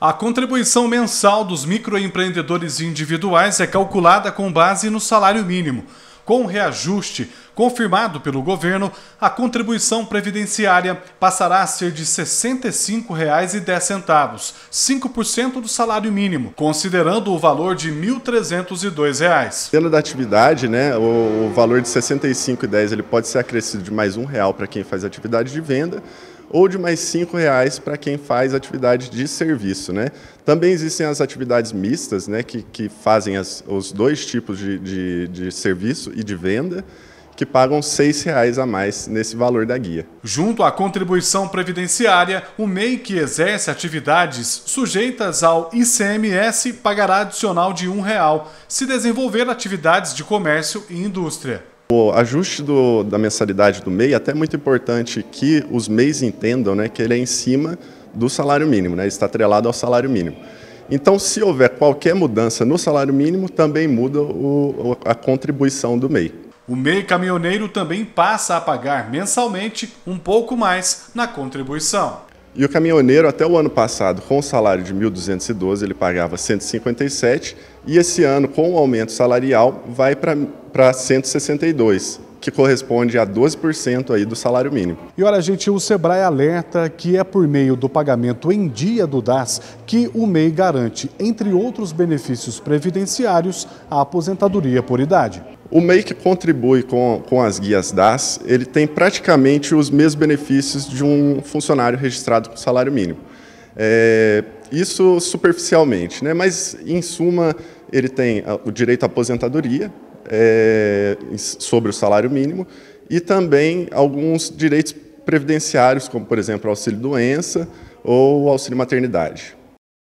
A contribuição mensal dos microempreendedores individuais é calculada com base no salário mínimo. Com o reajuste confirmado pelo governo, a contribuição previdenciária passará a ser de R$ 65,10, 5% do salário mínimo, considerando o valor de R$ 1.302. Dentro da atividade, o valor de R$ 65,10 ele pode ser acrescido de mais R$1 para quem faz atividade de venda, ou de mais R$ 5,00 para quem faz atividade de serviço. Também existem as atividades mistas, que fazem os dois tipos de serviço e de venda, que pagam R$ 6,00 a mais nesse valor da guia. Junto à contribuição previdenciária, o MEI que exerce atividades sujeitas ao ICMS pagará adicional de R$ 1,00 se desenvolver atividades de comércio e indústria. O ajuste da mensalidade do MEI é até muito importante que os MEIs entendam que ele é em cima do salário mínimo, ele está atrelado ao salário mínimo. Então, se houver qualquer mudança no salário mínimo, também muda a contribuição do MEI. O MEI caminhoneiro também passa a pagar mensalmente um pouco mais na contribuição. E o caminhoneiro, até o ano passado, com o salário de R$ 1.212, ele pagava R$ 157, e esse ano, com o aumento salarial, vai para R$ 162, que corresponde a 12% aí do salário mínimo. E olha, gente, o Sebrae alerta que é por meio do pagamento em dia do DAS que o MEI garante, entre outros benefícios previdenciários, a aposentadoria por idade. O MEI que contribui com as guias DAS, ele tem praticamente os mesmos benefícios de um funcionário registrado com salário mínimo. Isso superficialmente, mas em suma ele tem o direito à aposentadoria sobre o salário mínimo e também alguns direitos previdenciários, como por exemplo auxílio-doença ou auxílio-maternidade.